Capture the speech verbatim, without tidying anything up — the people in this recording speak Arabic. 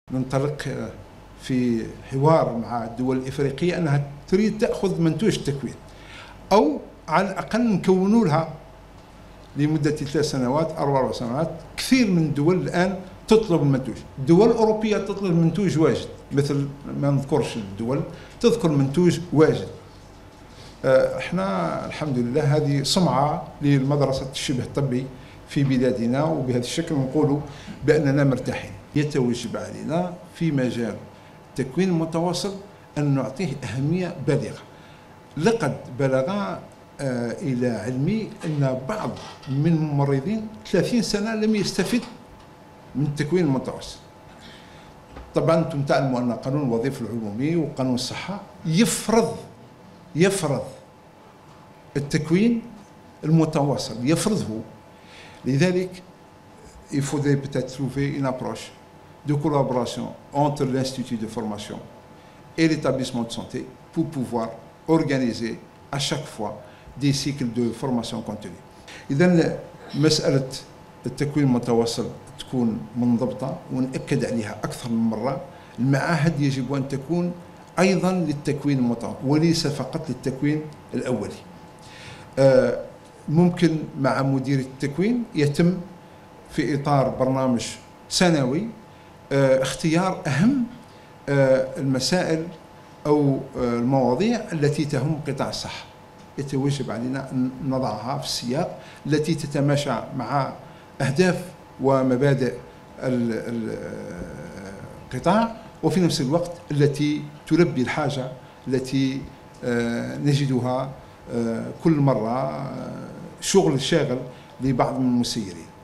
ننطلق في حوار مع الدول الإفريقية أنها تريد تأخذ منتوج التكوين، أو على الأقل نكونوا لها لمدة ثلاث سنوات أربع سنوات. كثير من الدول الآن تطلب المنتوج، الدول الأوروبية تطلب منتوج واجد، مثل ما نذكرش الدول تذكر منتوج واجد. احنا الحمد لله هذه سمعة للمدرسة الشبه الطبي في بلادنا، وبهذا الشكل نقول بأننا مرتاحين. يتوجب علينا في مجال التكوين المتواصل أن نعطيه أهمية بالغة. لقد بلغ إلى علمي أن بعض من الممرضين ثلاثين سنة لم يستفد من التكوين المتواصل. طبعا أنتم تعلموا أن قانون الوظيفة العمومي وقانون الصحة يفرض يفرض التكوين المتواصل، يفرضه. لذلك il faudrait peut-être trouver une approche de collaboration entre l'Institut de formation et l'établissement de santé pour pouvoir organiser à chaque fois des cycles de formation continue. إذن مسألة التكوين المتواصل تكون منضبطة ونأكد عليها أكثر من مرة. المعاهد يجب أن تكون أيضا للتكوين المتواصل وليس فقط للتكوين الأولي. ممكن مع مدير التكوين يتم في إطار برنامج سنوي اختيار أهم المسائل أو المواضيع التي تهم قطاع الصحة. يتوجب علينا أن نضعها في السياق التي تتماشى مع أهداف ومبادئ القطاع، وفي نفس الوقت التي تلبي الحاجة التي نجدها كل مرة شغل شاغل لبعض من المسيرين.